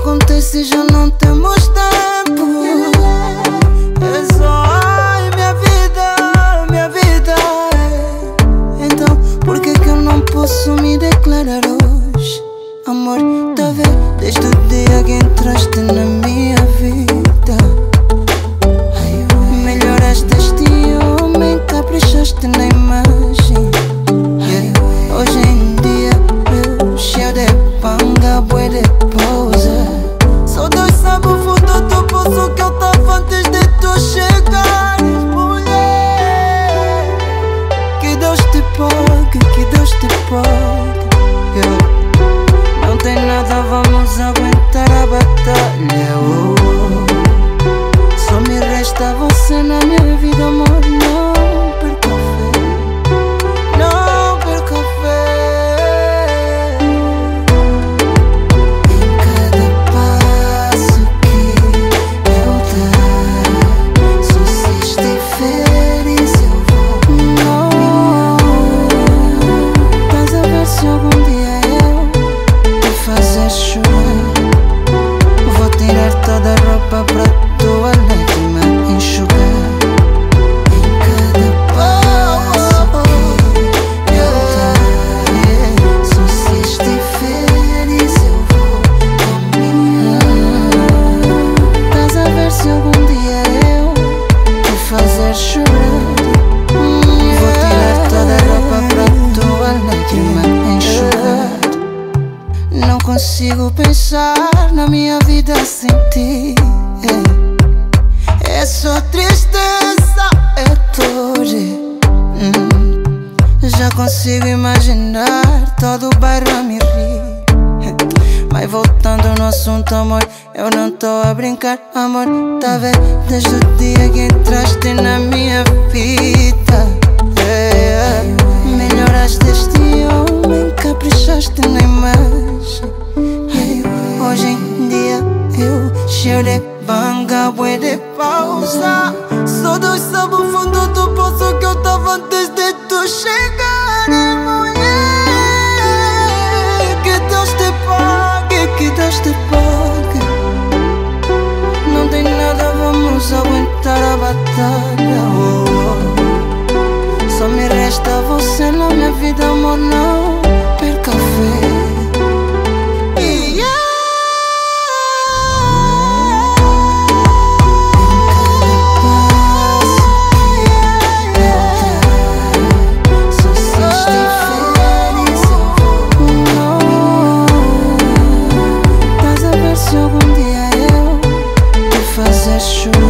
acontece e já não temos tempo. É só ai, minha vida. Então, por que que eu não posso me declarar hoje? Amor, tá vendo? Desde o dia que entraste na minha vida, melhoraste este homem, caprichaste na imagem. Hoje em dia eu cheio de panga, bué de pousa. Só Deus sabe o fundo do poço que eu tava antes de tu chegares, mulher. Que Deus te pague, que Deus te pague. Não tem nada, vamos aguentar a batalha. Só me resta você na minha vida, amor. Não perca a fé, não perca a fé. Em cada passo que eu dar, só se estiveres eu vou. Não, estás a ver se algum dia eu te fazer chorar. Vou tirar toda a roupa pra tua lágrima enxugar. Em cada passo que eu dar, só se estiveres eu vou caminhar. Estás a ver se algum dia eu te fazer chorar. Vou tirar toda a roupa pra tua lágrima enxugar. Não consigo pensar na minha vida sem ti. É só tristeza, é dor. Já consigo imaginar todo o bairro a me rir. Mas voltando no assunto, amor, eu não tô a brincar, amor. Tá vendo? Desde o dia que entraste na minha vida, melhoraste este homem, caprichaste na imagem. Hoje em dia eu cheio de banga, bué de pausa. Só Deus sabe o fundo do poço que eu tava antes de tu chegar, mulher. Que Deus te pague, que Deus te pague. Não tem nada, vamos aguentar a batalha. Só me resta você na minha vida, amor. Não perca a fé. Fazer chorar.